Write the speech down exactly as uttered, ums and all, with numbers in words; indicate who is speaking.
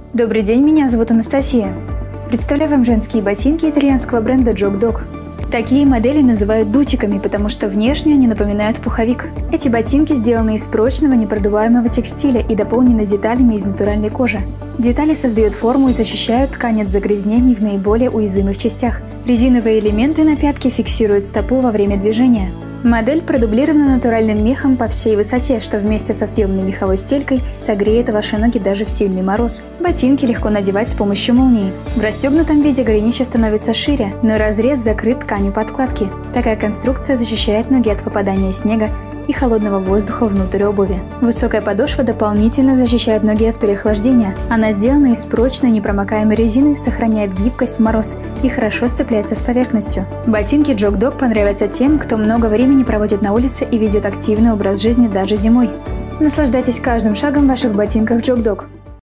Speaker 1: Добрый день, меня зовут Анастасия. Представляю вам женские ботинки итальянского бренда Jog Dog. Такие модели называют дутиками, потому что внешне они напоминают пуховик. Эти ботинки сделаны из прочного непродуваемого текстиля и дополнены деталями из натуральной кожи. Детали создают форму и защищают ткань от загрязнений в наиболее уязвимых частях. Резиновые элементы на пятке фиксируют стопу во время движения. Модель продублирована натуральным мехом по всей высоте, что вместе со съемной меховой стелькой согреет ваши ноги даже в сильный мороз. Ботинки легко надевать с помощью молнии. В расстегнутом виде голенище становится шире, но разрез закрыт тканью подкладки. Такая конструкция защищает ноги от попадания снега и холодного воздуха внутрь обуви. Высокая подошва дополнительно защищает ноги от переохлаждения. Она сделана из прочной непромокаемой резины, сохраняет гибкость в мороз и хорошо сцепляется с поверхностью. Ботинки Jog Dog понравятся тем, кто много времени проводит на улице и ведет активный образ жизни даже зимой. Наслаждайтесь каждым шагом в ваших ботинках Jog Dog.